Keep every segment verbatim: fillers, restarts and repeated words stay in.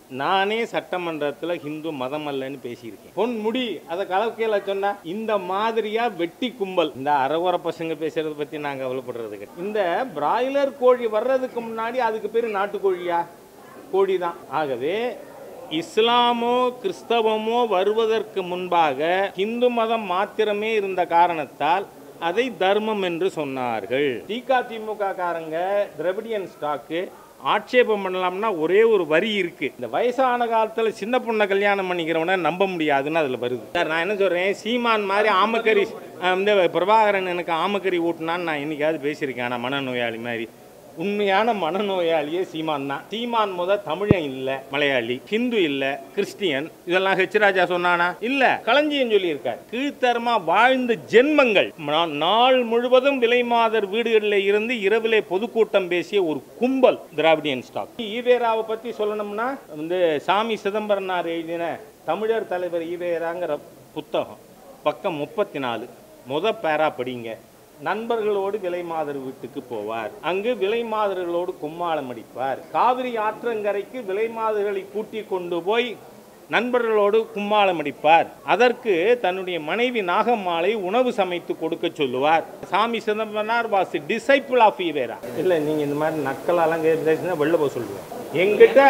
நானே சட்டமன்றத்தில் ஹிந்து மதம் அல்லன்னு பேசியிருக்கேன். பொன்முடி அதை கலக்கையில் சொன்னா இந்த மாதிரியா வெட்டி கும்பல் இந்த அறகுற பசங்க பேசுறதை பற்றி நான் கவலைப்படுறது. இந்த பிராய்லர் கோழி வர்றதுக்கு முன்னாடி அதுக்கு பேர் நாட்டுக்கோழியா? கோழி தான். ஆகவே இஸ்லாமோ கிறிஸ்தவமோ வருவதற்கு முன்பாக ஹிந்து மதம் மாத்திரமே இருந்த காரணத்தால் அதை தர்மம் என்று சொன்னார்கள். திமுக காரங்க திராவிடியன் ஸ்டாக்கு ஆட்சேபம் பண்ணலாம்னா ஒரே ஒரு வரி இருக்கு. இந்த வயசான காலத்தில் சின்ன பொண்ணை கல்யாணம் பண்ணிக்கிறவன நம்ப முடியாதுன்னு அதில் வருது. சார் நான் என்ன சொல்றேன், சீமான் மாதிரி ஆமக்கறி இந்த பிரபாகரன் எனக்கு ஆமக்கறி ஊட்டினான்னு நான் என்னைக்காவது பேசியிருக்கேன். ஆனால் மனநோயாளி மாதிரி உண்மையான மனநோயாளியே சீமான் தான். சீமான் முத தமிழன் இல்ல, மலையாளி, ஹிந்து இல்ல, கிறிஸ்டியன், இதெல்லாம் ஹெச் ராஜா சொன்னானா? இல்ல, களஞ்சியம் சொல்லி இருக்கார். கீழ்த்தரமா வாழ்ந்த ஜென்மங்கள். நாள் முழுவதும் விலைமாதர் வீடுகளில் இருந்து இரவிலே பொதுக்கூட்டம் பேசிய ஒரு கும்பல் திராவிடியன் ஸ்டாக். ஈவேராவை பத்தி சொல்லணும்னா வந்து சாமி சிதம்பரனார் எழுதின தமிழர் தலைவர் ஈவேராங்கிற புத்தகம் பக்கம் முப்பத்தி நாலு முத பேரா படிங்க. நண்பர்களோடு விலைமாதர் வீட்டுக்கு போவார். அங்கு விலைமாதர்களோடு கும்மாளம் அடிப்பார். காவிரி ஆற்றங்கரைக்கு விலைமாதர்களை கூட்டி கொண்டு போய் நண்பர்களோடு கும்மாளம் அடிப்பார். அதற்கு தன்னுடைய மனைவி நாகம்மாளை உணவு சமைத்து கொடுக்க சொல்லுவார். Sami Chidambaranar was disciple of EVR. இல்லை, நீங்கள் இந்த மாதிரி நக்கலாலாம் பேசினா வெளில போக சொல்லுவேன். எங்கிட்ட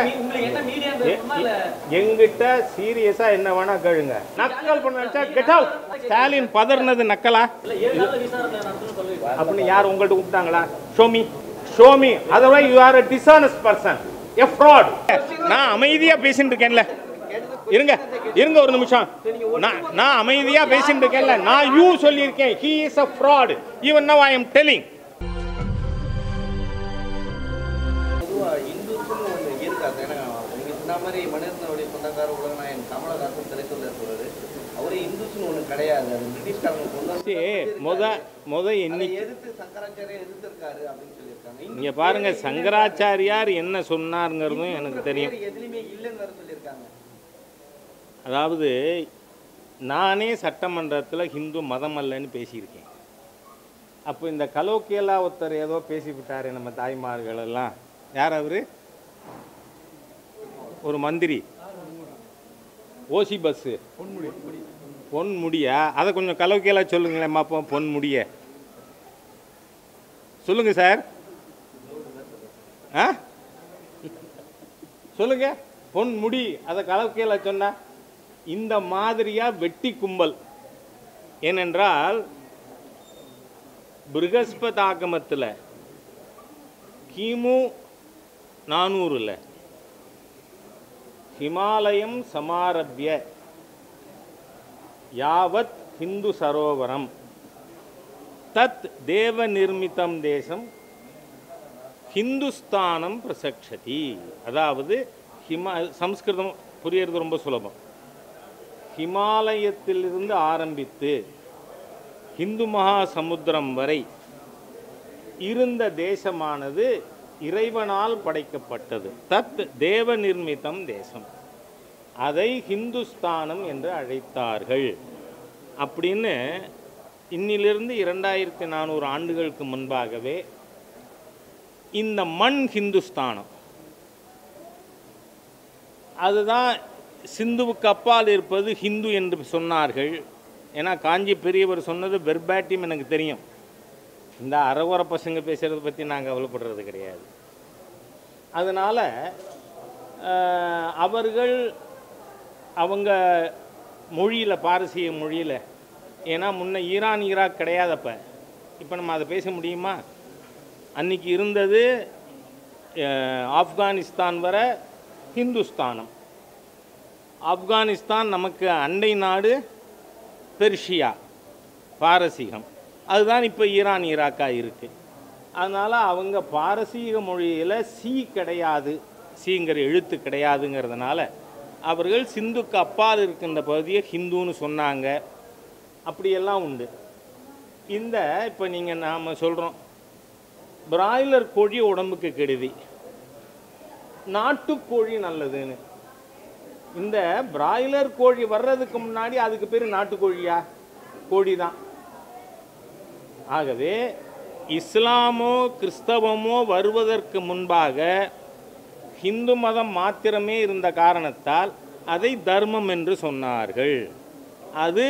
எங்கிட்ட சீரியஸா என்ன வேணா கேளுங்க. நக்கல் பண்ணா கெட் அவுட். ஸ்டாலின் பதர்னது நக்கலா அப்படின்னு யார் உங்கள்ட்ட கூப்பிட்டாங்களா? Show me show me otherwise you are a dishonest person, a fraud. நான் அமைதியா பேசிட்டு இருக்கேன்ல, இருங்க இருங்க ஒரு நிமிஷம். நான் நான் அமைதியா பேசிட்டு இருக்கேன்ல, நான் யூ சொல்லியிருக்கேன். he is a fraud. even now I am telling. மனிதனுடைய சொந்தக்கார உலகநாயகன் கமலஹாசன் திரைத்துறையில் சொல்றாரு, அவரு இந்துஸ்னு ஒண்ணு கிடையாது, அது பிரிட்டிஷ்காரங்க முத முத இன்னைக்கு எதிர்த்து சங்கராச்சாரியார் எதிர்த்திருக்காரு அப்படின்னு சொல்லியிருக்காங்க. இங்க பாருங்க, சங்கராச்சாரியார் என்ன சொன்னாருங்கிறதும் எனக்கு தெரியும். எதுலையுமே இல்லைன்னு வேற சொல்லியிருக்காங்க. அதாவது நானே சட்டமன்றத்தில் ஹிந்து மதம் அல்லன்னு பேசியிருக்கேன். அப்போ இந்த கலோக்கியலா ஒருத்தர் ஏதோ பேசிவிட்டாரு நம்ம தாய்மார்கள் எல்லாம். யார் அவரு? ஒரு மந்திரி, ஓசி பஸ்ஸு பொன்முடியா? அதை கொஞ்சம் கலோக்கியலா சொல்லுங்களேன் பார்ப்போம். பொன்முடிய சொல்லுங்க சார். ஆ சொல்லுங்க. பொன்முடி அதை கலோக்கியலா சொன்னா இந்த மாதிரியா வெட்டி கும்பல். ஏனென்றால் பிருகஸ்பதாகமத்தில் கிமு நானூறுல ஹிமாலயம் சமாரபிய யாவத் ஹிந்து சரோவரம் தத் தேவ நிர்மிதம் தேசம் ஹிந்துஸ்தானம் பிரசக்ஷதி. அதாவது ஹிமா சம்ஸ்கிருதம் புரியறது ரொம்ப சுலபம். ஹிமாலயத்திலிருந்து ஆரம்பித்து ஹிந்து மகா சமுத்திரம் வரை இருந்த தேசமானது இறைவனால் படைக்கப்பட்டது. தத் தேவ நிர்மிதம் தேசம், அதை ஹிந்துஸ்தானம் என்று அழைத்தார்கள். அப்படின்னு இன்னிலிருந்து இரண்டாயிரத்தி நானூறு ஆண்டுகளுக்கு முன்பாகவே இந்த மண் ஹிந்துஸ்தானம், அதுதான் சிந்துவுக்கு அப்பால் இருப்பது ஹிந்து என்று சொன்னார்கள். ஏன்னா காஞ்சி பெரியவர் சொன்னது வெர்பாட்டியம் எனக்கு தெரியும். இந்த அறகுற பசங்க பேசுகிறத பற்றி நான் கவலைப்படுறது கிடையாது. அதனால் அவர்கள் அவங்க மொழியில், பாரசீக மொழியில், ஏன்னா முன்ன ஈரான் ஈராக் கிடையாதப்ப இப்போ நம்ம அதை பேச முடியுமா? அன்றைக்கி இருந்தது ஆப்கானிஸ்தான் வர ஹிந்துஸ்தானம். ஆப்கானிஸ்தான் நமக்கு அண்டை நாடு, பெர்ஷியா பாரசீகம், அதுதான் இப்போ ஈரான் ஈராக்காக இருக்குது. அதனால் அவங்க பாரசீக மொழியில் சி கிடையாது, சிங்கிற எழுத்து கிடையாதுங்கிறதுனால அவர்கள் சிந்துக்கு அப்பால் இருக்கின்ற பகுதியை ஹிந்துன்னு சொன்னாங்க. அப்படியெல்லாம் உண்டு. இந்த இப்போ நீங்கள் நாம் சொல்கிறோம் பிராய்லர் கோழி உடம்புக்கு கெடுதி, நாட்டுக்கோழி நல்லதுன்னு. இந்த பிராய்லர் கோழி வர்றதுக்கு முன்னாடி அதுக்கு பேர் நாட்டுக்கோழியா? கோழி தான். ஆகவே இஸ்லாமோ கிறிஸ்தவமோ வருவதற்கு முன்பாக ஹிந்து மதம் மாத்திரமே இருந்த காரணத்தால் அதை தர்மம் என்று சொன்னார்கள். அது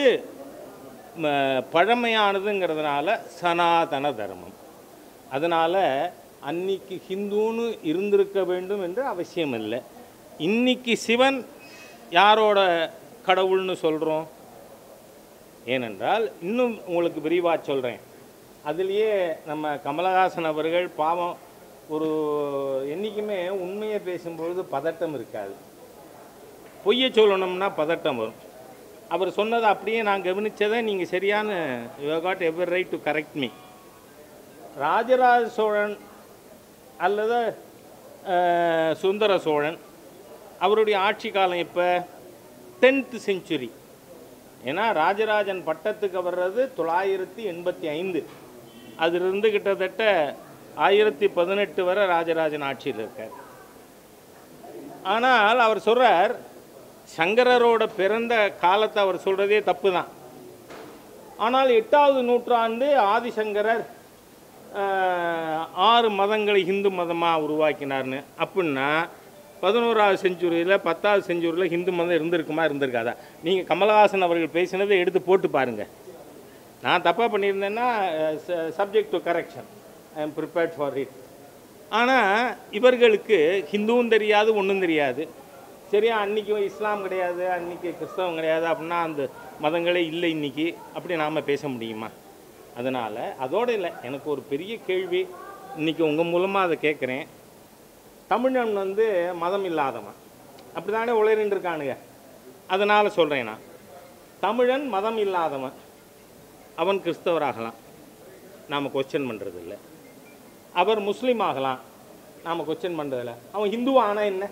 பழமையானதுங்கிறதுனால சனாதன தர்மம். அதனால் அன்னைக்கு ஹிந்துன்னு இருந்திருக்க வேண்டும் என்று அவசியம் இல்லை. இன்னைக்கு சிவன் யாரோட கடவுள்னு சொல்கிறோம்? ஏனென்றால் இன்னும் உங்களுக்கு விரிவாக சொல்கிறேன். அதுலேயே நம்ம கமலஹாசன் அவர்கள் பாவம் ஒரு என்றைக்குமே உண்மையை பேசும்பொழுது பதட்டம் இருக்காது, பொய்யை சொல்லணும்னா பதட்டம் வரும். அவர் சொன்னதை அப்படியே நான் கவனித்ததை நீங்கள் சரியான you got ever right to correct me. Rajaraja Cholan அல்லது சுந்தர சோழன் அவருடைய ஆட்சி காலம் இப்போ டென்த்து செஞ்சுரி. ஏன்னா ராஜராஜன் பட்டத்துக்கு வர்றது தொள்ளாயிரத்தி எண்பத்தி ஐந்து அதிலிருந்து கிட்டத்தட்ட ஆயிரத்தி பதினெட்டு வரை ராஜராஜன் ஆட்சியில் இருக்கார். ஆனால் அவர் சொல்கிறார் சங்கரரோட பிறந்த காலத்தை அவர் சொல்கிறதே தப்பு தான். ஆனால் எட்டாவது நூற்றாண்டு ஆதிசங்கரர் ஆறு மதங்களை ஹிந்து மதமாக உருவாக்கினார்னு. அப்படின்னா பதினோராவது செஞ்சுரியில் பத்தாவது செஞ்சுரியில் ஹிந்து மதம் இருந்திருக்குமா இருந்திருக்காதா? நீங்கள் கமலஹாசன் அவர்கள் பேசினதை எடுத்து போட்டு பாருங்கள். நான் தப்பாக பண்ணியிருந்தேன்னா subject to correction, I am prepared for it. ஆனால் இவர்களுக்கு ஹிந்துவும் தெரியாது, ஒன்றும் தெரியாது. சரியா, அன்றைக்கி இஸ்லாம் கிடையாது, அன்றைக்கி கிறிஸ்தவம் கிடையாது அப்படின்னா அந்த மதங்களே இல்லை இன்றைக்கி, அப்படி நாம் பேச முடியுமா? அதனால் அதோடு இல்லை, எனக்கு ஒரு பெரிய கேள்வி இன்றைக்கி உங்கள் மூலமாக அதை கேட்குறேன். தமிழன் வந்து மதம் இல்லாதவன் அப்படி தானே உளறின்னு இருக்கானுங்க. அதனால் சொல்கிறேன், நான் தமிழன் மதம் இல்லாதவன், அவன் கிறிஸ்தவராகலாம், நாம் கொஸ்டின் பண்ணுறதில்லை. அவர் முஸ்லீம் ஆகலாம், நாம் கொஸ்டின் பண்ணுறதில்லை. அவன் ஹிந்துவா ஆனால் என்ன?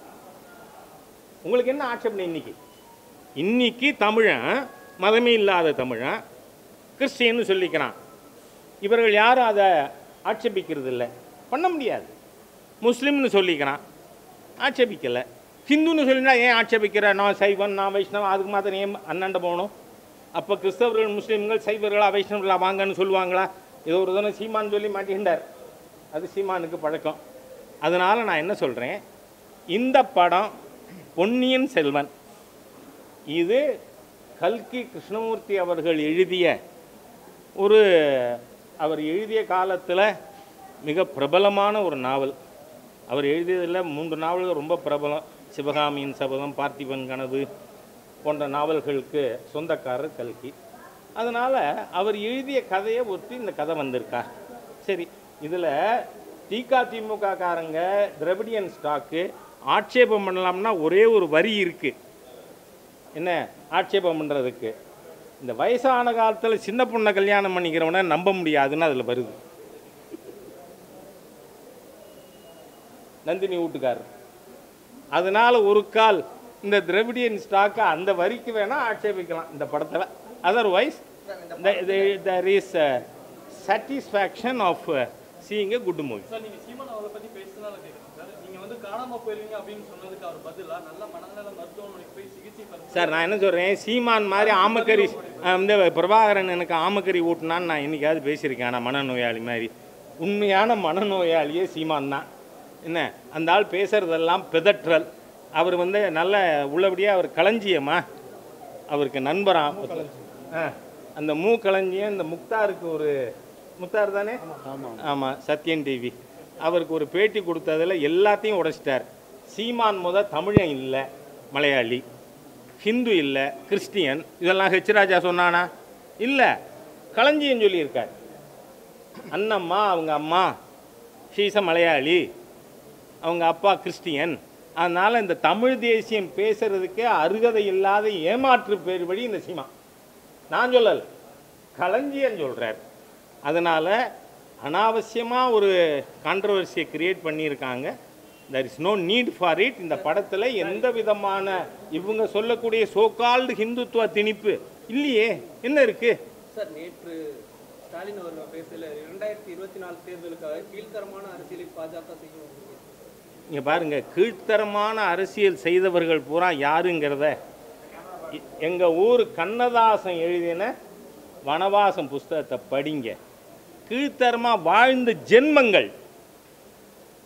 உங்களுக்கு என்ன ஆட்சேபனை? இன்னைக்கு இன்னைக்கு தமிழன் மதமே இல்லாத தமிழன் கிறிஸ்டியன்னு சொல்லிக்கிறான். இவர்கள் யாரும் அதை ஆட்சேபிக்கிறது இல்லை, பண்ண முடியாது. முஸ்லீம்னு சொல்லிக்கிறான், ஆட்சேபிக்கலை. ஹிந்துன்னு சொல்லினா ஏன் ஆட்சேபிக்கிற? நான் சைவன், நான் வைஷ்ணவன், அதுக்கு மாத்திரம் ஏன் அண்ணாண்ட போகணும்? அப்போ கிறிஸ்தவர்கள் முஸ்லீம்கள் சைவர்களா வைஷ்ணவர்களா வாங்கன்னு சொல்லுவாங்களா? ஏதோ ஒரு தானே சீமான் சொல்லி மாட்டிக்கிட்டார், அது சீமானுக்கு பழக்கம். அதனால் நான் என்ன சொல்கிறேன், இந்த படம் பொன்னியின் செல்வன் இது கல்கி கிருஷ்ணமூர்த்தி அவர்கள் எழுதிய ஒரு அவர் எழுதிய காலத்தில் மிக பிரபலமான ஒரு நாவல். அவர் எழுதியதில் மூன்று நாவல்கள் ரொம்ப பிரபலம். சிவகாமியின் சபதம், பார்த்திபன் கனவு போன்ற நாவல்களுக்கு சொந்தக்காரர் கல்கி. அதனால் அவர் எழுதிய கதையை ஒட்டி இந்த கதை வந்திருக்கா. சரி, இதில் திக திமுக காரங்க திராவிடியன் ஸ்டாக்கு ஆட்சேபம் பண்ணலாம்னா ஒரே ஒரு வரி இருக்குது. என்ன ஆட்சேபம் பண்ணுறதுக்கு? இந்த வயசான காலத்தில் சின்ன பொண்ணை கல்யாணம் பண்ணிக்கிறவனை நம்ப முடியாதுன்னு அதில் வருது. நந்தினி வீட்டுக்காரர். அதனால் ஒரு கால் இந்த திராவிடியன் ஸ்டாக்கை அந்த வரிக்கு வேணால் ஆட்சேபிக்கலாம் இந்த படத்தில். Otherwise there is a satisfaction of uh, seeing a good movie. Sir, நீங்கள் சீமான் அவரை பற்றி பேசுறதுனால கேட்குறேன் சார். நீங்கள் வந்து காணாமல் போயிருவீங்க அப்படின்னு சொன்னதுக்கு அவர் பதிலாக நல்ல மனநல மருத்துவமனைக்கு போய் சிகிச்சை பண்ண சார். நான் என்ன சொல்கிறேன், சீமான் மாதிரி ஆமக்கறி இந்த பிரபாகரன் எனக்கு ஆமக்கறி ஊட்டினான்னு நான் என்றைக்காவது பேசியிருக்கேன். ஆனால் மனநோயாளி மாதிரி உண்மையான மனநோயாளியே சீமான் தான். என்ன அந்த ஆள் பேசுகிறதெல்லாம் பிதற்றல். அவர் வந்து நல்ல உள்ளபடியாக அவர் களஞ்சியமா, அவருக்கு நண்பரா. ஆ அந்த மூ களஞ்சியம் இந்த முக்தாருக்கு ஒரு முக்தார் தானே, ஆமாம் சத்யன் டிவி, அவருக்கு ஒரு பேட்டி கொடுத்ததில் எல்லாத்தையும் உடைச்சிட்டார். சீமான் முத தமிழன் இல்லை, மலையாளி, ஹிந்து இல்லை, கிறிஸ்டியன், இதெல்லாம் ஹெச் ராஜா சொன்னானா? இல்லை, களஞ்சியம் சொல்லியிருக்கார். அண்ணம்மா அவங்க அம்மா ஷீச மலையாளி, அவங்க அப்பா கிறிஸ்டியன். அதனால் இந்த தமிழ் தேசியம் பேசுகிறதுக்கே அருகதை இல்லாத ஏமாற்று பேர் வழி இந்த சீமா. நான் சொல்லலை, களஞ்சியம் சொல்கிறார். அதனால் அனாவசியமாக ஒரு கான்ட்ரவர்சியை கிரியேட் பண்ணியிருக்காங்க. There is no need for it. இந்த படத்தில் எந்த விதமான இவங்க சொல்லக்கூடிய சோகால்டு ஹிந்துத்துவ திணிப்பு இல்லையே. என்ன இருக்குது சார்? நேற்று ஸ்டாலின் அவர்கள் பேசல இரண்டாயிரத்தி இருபத்தி நாலு தேர்தலுக்காக கீழ்த்தரமான அரசியலை பாஜக செய்யும். இங்கே பாருங்கள், கீழ்த்தரமான அரசியல் செய்தவர்கள் பூரா யாருங்கிறத எங்கள் ஊர் கண்ணதாசன் எழுதின வனவாசம் புஸ்தகத்தை படிங்க. கீழ்த்தரமாக வாழ்ந்த ஜென்மங்கள்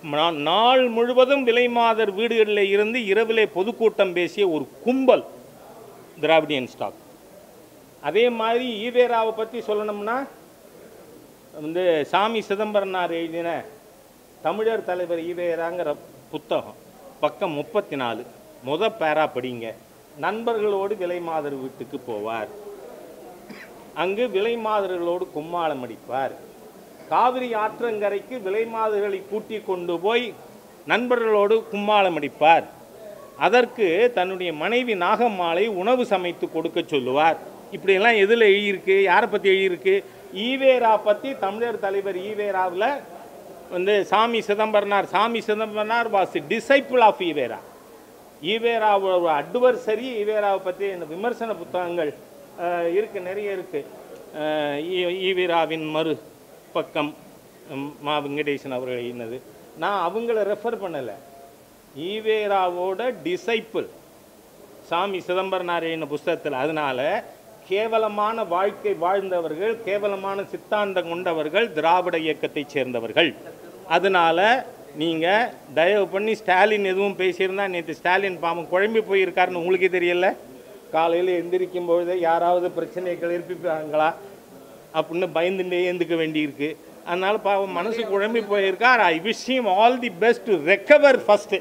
நாள் முழுவதும் விலைமாதர் வீடுகளில் இருந்து இரவிலே பொதுக்கூட்டம் பேசிய ஒரு கும்பல் திராவிடியன் ஸ்டாக். அதே மாதிரி ஈவேராவை பற்றி சொல்லணும்னா வந்து சாமி சிதம்பரனார் எழுதின தமிழர் தலைவர் ஈவேராங்கிற புத்தகம் பக்கம் முப்பத்தி நாலு முத பேரா படிங்க. நண்பர்களோடு விலைமாதர் வீட்டுக்கு போவார், அங்கு விலைமாதர்களோடு கும்மாளம் அடிப்பார். காவிரி ஆற்றங்கரைக்கு விலைமாதர்களை கூட்டி கொண்டு போய் நண்பர்களோடு கும்மாளம் அடிப்பார். அதற்கு தன்னுடைய மனைவி நாகம்மாளை உணவு சமைத்து கொடுக்க சொல்லுவார். இப்படியெல்லாம் எதில் எழுதியிருக்கு, யாரை பற்றி எழுதியிருக்கு? ஈவேரா பற்றி தமிழர் தலைவர் ஈவேராவில் வந்து Sami Chidambaranar Sami Chidambaranar was disciple of EVR. ஈவேராவோட அட்வர்சரி ஈவேராவை பற்றி இந்த விமர்சன புத்தகங்கள் இருக்குது, நிறைய இருக்குது. ஈவேராவின் மறு பக்கம் மா வெங்கடேசன் அவர்கள் எழுதினது. நான் அவங்கள ரெஃபர் பண்ணலை, ஈவேராவோட டிசைபிள் சாமி சிதம்பரனார் எழுதின புஸ்தகத்தில். அதனால் கேவலமான வாழ்க்கை வாழ்ந்தவர்கள், கேவலமான சித்தாந்தம் கொண்டவர்கள் திராவிட இயக்கத்தைச் சேர்ந்தவர்கள். அதனால் நீங்கள் தயவு பண்ணி ஸ்டாலின் எதுவும் பேசியிருந்தா, நேற்று ஸ்டாலின் பாவம் குழம்பி போயிருக்காருன்னு உங்களுக்கே தெரியல. காலையில் எந்திரிக்கும் பொழுது யாராவது பிரச்சனையை கிளப்பிப்பாங்களா அப்படின்னு பயந்துட்டே எழுந்துக்க வேண்டியிருக்கு. அதனால் பாவம் மனசு குழம்பி போயிருக்கார். I wish him all the best to recover first.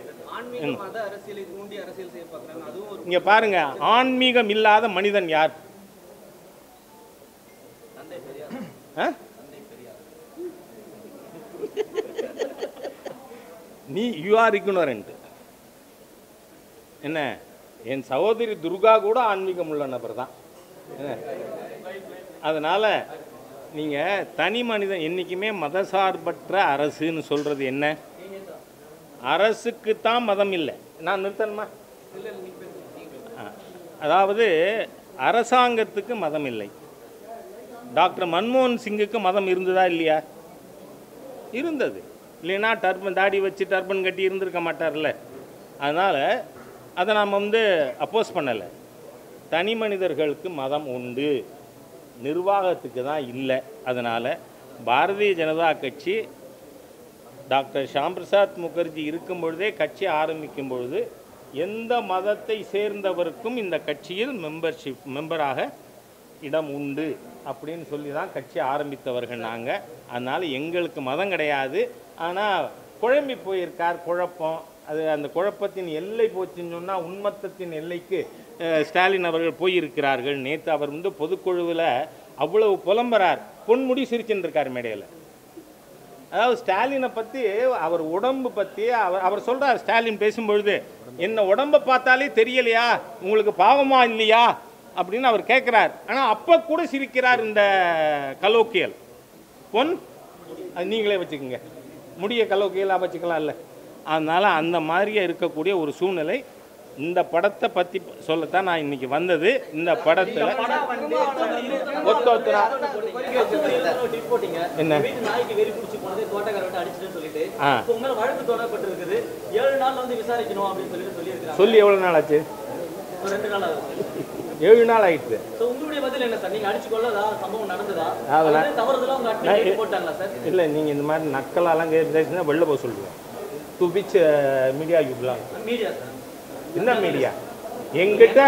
இங்கே பாருங்க, ஆன்மீகம் இல்லாத மனிதன் யார்? நீ யூ ஆர் இக்னோரண்ட். என்ன, என் சகோதரி துர்கா கூட ஆன்மீகம் உள்ள நபர் தான். அதனால் நீங்கள் தனி மனிதன் என்றைக்குமே மதசார்பற்ற அரசுன்னு சொல்கிறது என்ன? அரசுக்கு தான் மதம் இல்லை. நான் நிறுத்தணுமா? அதாவது அரசாங்கத்துக்கு மதம் இல்லை. டாக்டர் மன்மோகன் சிங்குக்கு மதம் இருந்ததா இல்லையா? இருந்தது. இல்லைன்னா டர்பன் தாடி வச்சு டர்பன் கட்டி இருந்திருக்க மாட்டார்ல. அதனால் அதை நாம் வந்து அப்போஸ் பண்ணலை. தனி மனிதர்களுக்கு மதம் உண்டு, நிர்வாகத்துக்கு தான் இல்லை. அதனால் பாரதிய ஜனதா கட்சி டாக்டர் ஷாம் பிரசாத் முகர்ஜி இருக்கும் பொழுதே கட்சி ஆரம்பிக்கும் பொழுது எந்த மதத்தை சேர்ந்தவருக்கும் இந்த கட்சியில் மெம்பர்ஷிப் மெம்பராக இடம் உண்டு அப்படின்னு சொல்லி தான் கட்சி ஆரம்பித்தவர்கள் நாங்கள். அதனால் எங்களுக்கு மதம் கிடையாது. ஆனால் குழம்பி போயிருக்கார், குழப்பம். அது அந்த குழப்பத்தின் எல்லை போச்சுன்னு சொன்னால் உன்மத்தத்தின் எல்லைக்கு ஸ்டாலின் அவர்கள் போயிருக்கிறார்கள். நேற்று அவர் வந்து பொதுக்குழுவில் அவ்வளவு புலம்புறார், பொன்முடி சிரிச்சுன்னு இருக்கார் மேடையில். அதாவது ஸ்டாலினை பற்றி, அவர் உடம்பு பற்றி அவர் அவர் சொல்கிறார். ஸ்டாலின் பேசும்பொழுது, என்ன உடம்பை பார்த்தாலே தெரியலையா, உங்களுக்கு பாவமா இல்லையா அப்படின்னு அவர் கேட்குறார். ஆனால் அப்போ கூட சிரிக்கிறார் இந்த கலோக்கியல். பொன் அது நீங்களே வச்சுக்கோங்க, முடிய கலோக்கியலாக வச்சுக்கலாம் இல்லை. அதனால் அந்த மாதிரியே இருக்கக்கூடிய ஒரு சூழ்நிலை. இந்த படத்தை பற்றி சொல்லத்தான் நான் இன்னைக்கு வந்தது. இந்த படத்தில் என்ன சொல்லி எவ்வளோ நாள் ஆச்சு? ஏழு நாள் ஆயிடுச்சு. இல்லை, நீங்கள் இந்த மாதிரி நக்கலாலாம் கேட்டுனா வெளில போக சொல்லுவேன். To which media you belong? என்ன மீடியா? எங்கிட்ட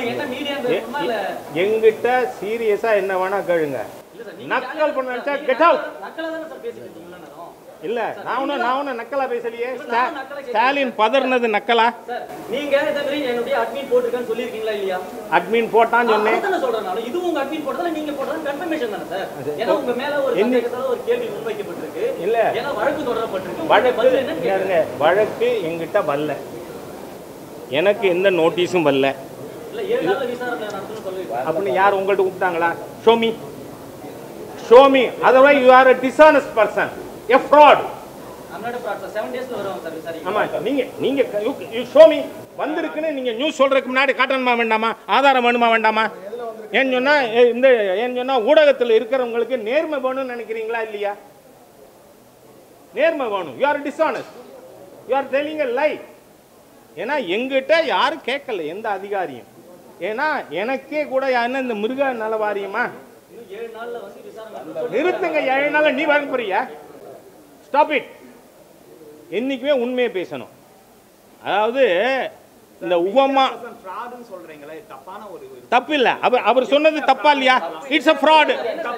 எங்கிட்ட சீரியஸா என்ன வேணா கேளுங்க. நக்கல் பண்ண நினைச்சா கெட் அவுட். இல்ல, நான் ஒன்னும் நான் ஒன்னும் நக்கலா பேசலையே. ஸ்டாலின் பதர்னது நக்கலா? நீங்க இந்த மாதிரி என்னுடைய அட்மின் போட்டுருக்கேன்னு சொல்லிருக்கீங்களா இல்லையா? அட்மின் போட்டான்னு சொன்னேன். அத சொல்றேன் நான். இது உங்க அட்மின் போட்டதா நீங்க போட்டதா கன்ஃபர்மேஷன் தானே சார்? ஏன்னா உங்க மேல ஒரு சந்தேகத்தால ஒரு கேள்வி முன்வைக்கப்பட்டிருக்கு. இல்ல, ஏன்னா வழக்கு தொடரப்பட்டிருக்கு. வழக்கு வழக்கு எங்கிட்ட வரல, எனக்கு எந்த நோட்டீஸும் வரல. இல்ல, ஏழு நாள்ல விசாரணை நடத்துன்னு சொல்லிருக்காங்க. அப்படின்னு யார் உங்கள்ட்ட கூப்பிட்டாங்களா? Show me show me otherwise you are a dishonest person, a fraud. I'm not a fraud sir. seven days ல வருவாங்க சார் விசாரிக்க. ஆமா, நீங்க நீங்க you show me வந்திருக்குன்னு நீங்க நியூஸ் சொல்றதுக்கு முன்னாடி காட்டணுமா வேண்டாமா? ஆதாரம் வேணுமா வேண்டாமா? ஏன்னு சொன்னா இந்த ஏன்னு சொன்னா ஊடகத்தில் இருக்கிறவங்களுக்கு நேர்மை வேணும்னு நினைக்கிறீங்களா இல்லையா? நேர்மை வேணும். you are dishonest, you are telling a lie. ஏன்னா எங்கிட்ட யாரும் கேட்கல, எந்த அதிகாரியும். ஏன்னா எனக்கே கூட என்ன இந்த மிருக நல வாரியமா? நிறுத்துங்க, ஏழு நாள் நீ வர போறியா? Stop it. என்றைக்குமே உண்மையை பேசணும். அதாவது இந்த உவமா தப்பு இல்லை, அவர் அவர் சொன்னது தப்பா இல்லையா? It's a fraud.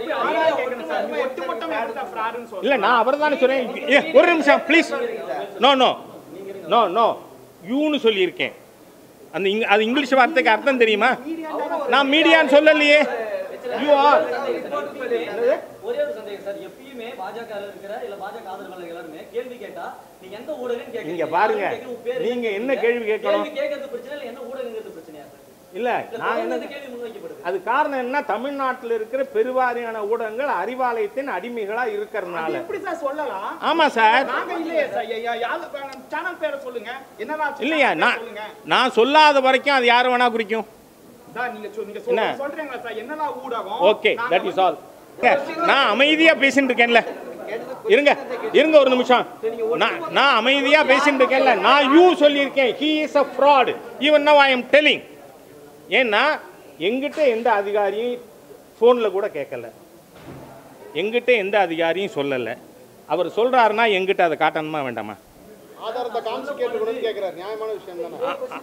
இல்லை, நான் அவர் தானே சொல்றேன். ஒரு நிமிஷம் please. No no no no யூன்னு சொல்லியிருக்கேன். அந்த அது இங்கிலீஷ் வார்த்தைக்கு அர்த்தம் தெரியுமா? நான் மீடியான்னு சொல்லலையே. யூ ஆர் ஒரே ஒரு சந்தேகம் சார், எப்பயுமே பாஜக இருக்கிற இல்ல பாஜக ஆதரவாளர்கள் எல்லாரும் கேள்வி கேட்டா நீங்க எந்த ஊடகம் கேக்குறீங்க? நீங்க பாருங்க, நீங்க என்ன கேள்வி கேட்கணும்? கேள்வி கேட்கிறது பிரச்சனை இல்ல, என்ன ஊடகங்கிறது பிரச்சனையா சார்? இல்ல, நான் என்ன கேள்வி முன்வைக்கப்படுது. அது காரணம் என்ன? தமிழ்நாட்டில் இருக்கிற பெருவாரியான ஊடகங்கள் அறிவாலயத்தின் அடிமைகளா இருக்கிறதுனால. எப்படி சார் சொல்லலாம்? ஆமா சார். நாங்க இல்லையே சார். சேனல் பேரை சொல்லுங்க. என்னடா இல்லையா? நான் நான் சொல்லாத வரைக்கும் அது யாரை வேணா குறிக்கும் சார். நீங்க நீங்க சொல்றீங்களா சார்? என்னடா ஊடகம்? Okay, that is all. நான் அமைதியா பேசிட்டு இருக்கேன்ல, இருங்க இருங்க ஒரு நிமிஷம். நான் நான் அமைதியா பேசிட்டு இருக்கேன்ல, நான் யூ சொல்லியிருக்கேன். He is a fraud. even now I am telling. ஏன்னா எங்கிட்ட எந்த அதிகாரியும் ஃபோனில் கூட கேட்கல, எங்கிட்ட எந்த அதிகாரியும் சொல்லலை. அவர் சொல்றாருன்னா எங்கிட்ட அதை காட்டணுமா வேண்டாமா? ஆதாரத்தை காமிச்சு கேட்டுக்கணும்னு கேட்கிறார். நியாயமான விஷயம் தானே.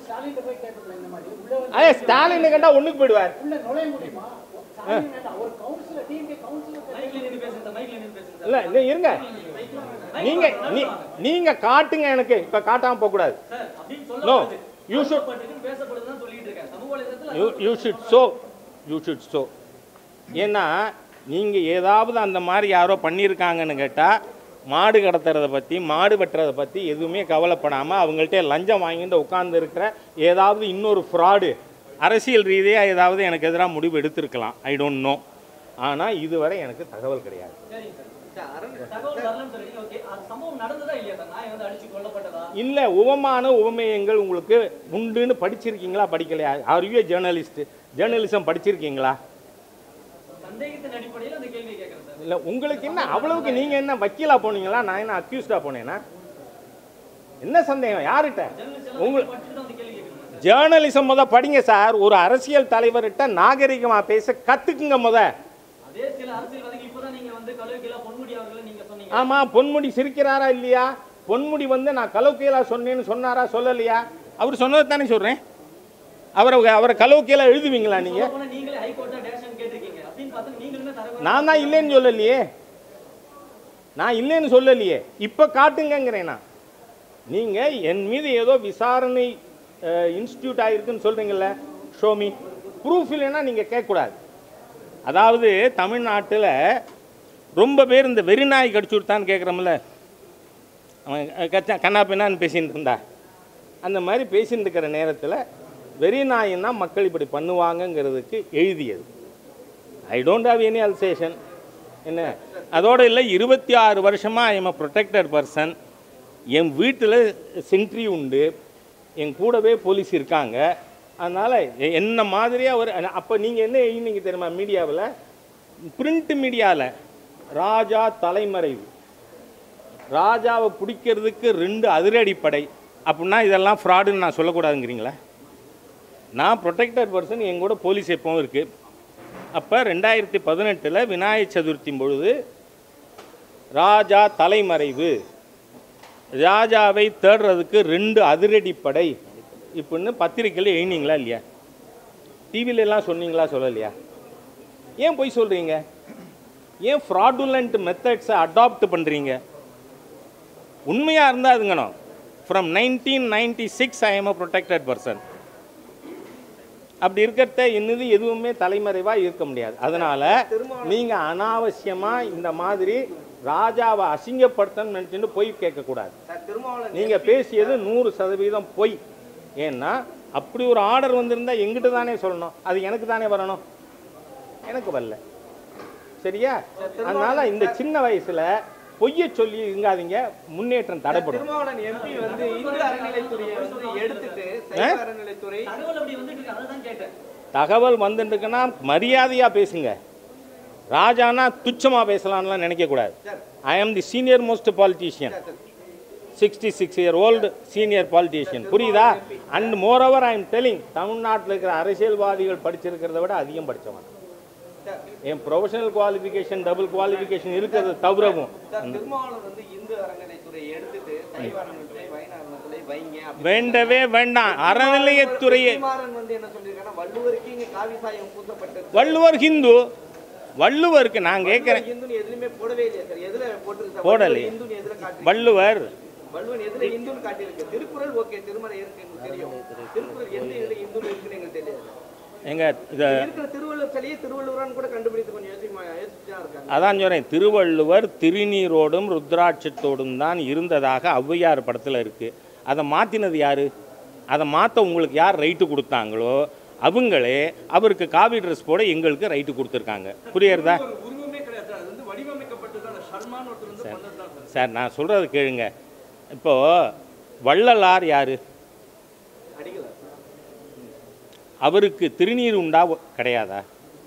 அதே ஸ்டாலின் கண்டா ஒண்ணுக்கு போயிடுவார். இல்ல இல்ல இருங்க, நீங்க நீங்க காட்டுங்க, எனக்கு இப்ப காட்டாம போக கூடாது. No, you should you should show you should show. ஏன்னா நீங்க ஏதாவது அந்த மாதிரி யாரோ பண்ணியிருக்காங்கன்னு கேட்டா, மாடு கடத்துறதை பற்றி மாடு வெட்டுறதை பற்றி எதுவுமே கவலைப்படாமல் அவங்கள்ட்ட லஞ்சம் வாங்கிட்டு உட்கார்ந்து இருக்கிற ஏதாவது இன்னொரு ஃப்ராடு அரசியல் ரீதியாக ஏதாவது எனக்கு எதிராக முடிவு எடுத்திருக்கலாம். I don't know. ஆனால் இதுவரை எனக்கு தகவல் கிடையாது. இல்லை, உவமான உவமேயங்கள் உங்களுக்கு உண்டுன்னு படிச்சிருக்கீங்களா படிக்கலையா? Are you a journalist? Journalism படிச்சிருக்கீங்களா? இல்லை, உங்களுக்கு என்ன அவ்வளவுக்கு? நீங்கள் என்ன வக்கீலா போனீங்களா? நான் என்ன அக்யூஸ்டா போனேன்னா? என்ன சந்தேகம் யார்கிட்ட? உங்களுக்கு ஜேர்னலிசம் முத படிங்க சார். ஒரு அரசியல் தலைவர்கிட்ட நாகரிகமா பேச கத்துக்குங்க முத. ஆமா, பொன்முடி சிரிக்கிறாரா இல்லையா? பொன்முடி வந்து நான் கலோக்கியலா சொன்னேன்னு சொன்னாரா சொல்லலையா? அவர் சொன்னது தானே சொல்றேன். அவரை அவரை கலோக்கியலா எழுதுவீங்களா நீங்க? நான் தான் இல்லைன்னு சொல்லலையே, நான் இல்லைன்னு சொல்லலையே. இப்ப காட்டுங்கிறேன் நான். நீங்க என் மீது ஏதோ விசாரணை இன்ஸ்டிடியூட் ஆகிருக்குன்னு சொல்றீங்கல்ல, ஷோமி ப்ரூஃப். இல்லைன்னா நீங்க கேட்கக்கூடாது. அதாவது தமிழ்நாட்டில் ரொம்ப பேர் இந்த வெறிநாய் கடிச்சு விட்டான்னு கேட்குறோம்ல, அவன் கச்சா கண்ணா பின்னான்னு பேசின்னு இருந்தா, அந்த மாதிரி பேசின்னு இருக்கிற நேரத்தில் வெறிநாயின்னா மக்கள் இப்படி பண்ணுவாங்கங்கிறதுக்கு எழுதியது. I don't have any Alsatian. என்ன அதோடு இல்லை, இருபத்தி ஆறு வருஷமாக I am a protected person. என் வீட்டில் சென்ட்ரி உண்டு, என் கூடவே போலீஸ் இருக்காங்க. அதனால் என்ன மாதிரியாக ஒரு அப்போ நீங்கள் என்ன எழுதினீங்க தெரியுமா? மீடியாவில், பிரிண்ட் மீடியாவில் ராஜா தலைமறைவு, ராஜாவை பிடிக்கிறதுக்கு ரெண்டு அதிரடிப்படை அப்படின்னா இதெல்லாம் ஃப்ராடுன்னு நான் சொல்லக்கூடாதுங்கிறீங்களா? நான் ப்ரொடெக்டட் பர்சன், என் கூட போலீஸ் எப்பவும் இருக்குது. அப்போ ரெண்டாயிரத்தி பதினெட்டில் விநாயகர் சதுர்த்தி பொழுது ராஜா தலைமறைவு, ராஜாவை தேடுறதுக்கு ரெண்டு அதிரடிப்படை இப்படின்னு பத்திரிக்கையில் எழுதினீங்களா இல்லையா? டிவிலெல்லாம் சொன்னீங்களா சொல்லலையா? ஏன் போய் சொல்கிறீங்க? ஏன் ஃப்ராடுலண்ட் மெத்தட்ஸை அடாப்ட் பண்ணுறீங்க? உண்மையாக இருந்தால் அதுங்கண்ணோ. From nineteen ninety six I am a protected person. அப்படி இருக்கிறத என்னது எதுவுமே தலைமறைவாக இருக்க முடியாது. அதனால் நீங்கள் அனாவசியமாக இந்த மாதிரி ராஜாவை அசிங்கப்படுத்தணும்னு நினச்சிட்டு பொய் கேட்கக்கூடாது. நீங்கள் பேசியது நூறு சதவீதம் பொய். ஏன்னா அப்படி ஒரு ஆர்டர் வந்திருந்தால் எங்கிட்ட தானே சொல்லணும், அது எனக்கு தானே வரணும், எனக்கு வரல. சரியா? அதனால் இந்த சின்ன வயசில் பொய்யை சொல்லி இருங்காதீங்க, முன்னேற்றம் தடைப்படும். திருமாவளவன் எம்பி வந்து இந்து அறநிலைத்துறையை வந்து எடுத்துட்டு சைவ அறநிலைத்துறை தகவல் வந்துட்டுருக்குன்னா மரியாதையாக பேசுங்க. ராஜானா துச்சமாக பேசலாம்லாம் நினைக்கக்கூடாது. I am the senior most politician, sixty six year old senior politician. புரியுதா? And moreover I am telling, தமிழ்நாட்டில் இருக்கிற அரசியல்வாதிகள் படிச்சிருக்கிறத விட அதிகம் படித்தவன். என் ப்ரொஃபஷனல் குவாலிஃபிகேஷன் டபுள் குவாலிஃபிகேஷன் இருக்கிறது தவிரவும் திருமாவளவன் வந்து இந்து அறநிலைத்துறையை எடுத்துட்டு சைவானத்திலே வைணவத்திலே வைங்க அப்படி வேண்டவே வேண்டாம். அறநிலையத்துறையை சீமான் வந்து என்ன சொல்லியிருக்காங்கன்னா வள்ளுவருக்கு இங்க காவி சாயம் பூசப்பட்டது. வள்ளுவர் ஹிந்து, வள்ளுவருக்கு நான் கேட்குறேன், இந்துன்னு எதுலயுமே போடவே இல்லையா சார்? எதுல போட்டுருக்கு? போடலையே. இந்துன்னு எதுல காட்டி? வள்ளுவர் வள்ளுவன் எதுல இந்துன்னு காட்டியிருக்கு? திருக்குறள் ஓகே, திருமறை இருக்கு எனக்கு தெரியும். திருக்குறள் எந்த இதுல இந்துன்னு இருக்குன்னு எங்களுக்கு தெரியாது. எங்க இதை இருக்கிற திருவள்ளுவர் சிலையே திருவள்ளுவரான்னு கூட கண்டுபிடித்து கொஞ்சம் யோசிச்சு யோசிச்சுதான் இருக்காங்க. அதான் சொல்கிறேன், திருவள்ளுவர் திருநீரோடும் ருத்ராட்சத்தோடும் தான் இருந்ததாக ஔவையார் படத்தில் இருக்குது. அதை மாற்றினது யார்? அதை மாற்ற உங்களுக்கு யார் ரைட்டு கொடுத்தாங்களோ அவங்களே அவருக்கு காவி ட்ரெஸ் போட எங்களுக்கு ரைட்டு கொடுத்துருக்காங்க. புரியுறதா சார்? நான் சொல்கிறது கேளுங்க. இப்போது வள்ளலார் யார்? அவருக்கு திருநீர் உண்டா கிடையாதா?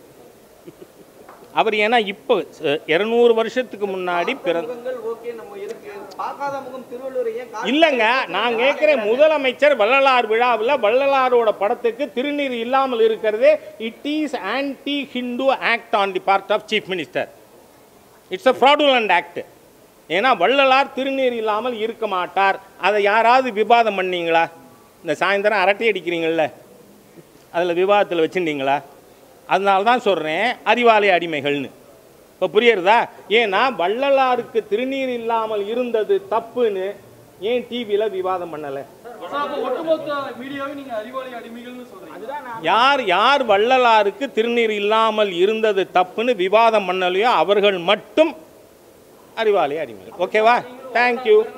அவர் ஏன்னா இப்போ இருநூறு வருஷத்துக்கு முன்னாடி பிறந்த இல்லைங்க. நான் கேட்குறேன், முதலமைச்சர் வள்ளலார் விழாவில் வள்ளலாரோட படத்துக்கு திருநீர் இல்லாமல் இருக்கிறதே it is anti Hindu act on the part of chief minister. It's a fraudulent act. ஏன்னா வள்ளலார் திருநீர் இல்லாமல் இருக்க மாட்டார். அதை யாராவது விவாதம் பண்ணீங்களா? இந்த சாயந்தரம் அரட்டை அடிக்கிறீங்கள, அதில் விவாதத்தில் வச்சுருந்தீங்களா? அதனால தான் சொல்கிறேன் அறிவாலய அடிமைகள்னு. இப்போ புரியுறதா? ஏன்னா வள்ளலாருக்கு திருநீர் இல்லாமல் இருந்தது தப்புன்னு ஏன் டிவியில் விவாதம் பண்ணலை? யார் யார் வள்ளலாருக்கு திருநீர் இல்லாமல் இருந்தது தப்புன்னு விவாதம் பண்ணலையோ அவர்கள் மட்டும் அறிவாலய அடிமைகள். ஓகேவா? தேங்க்யூ.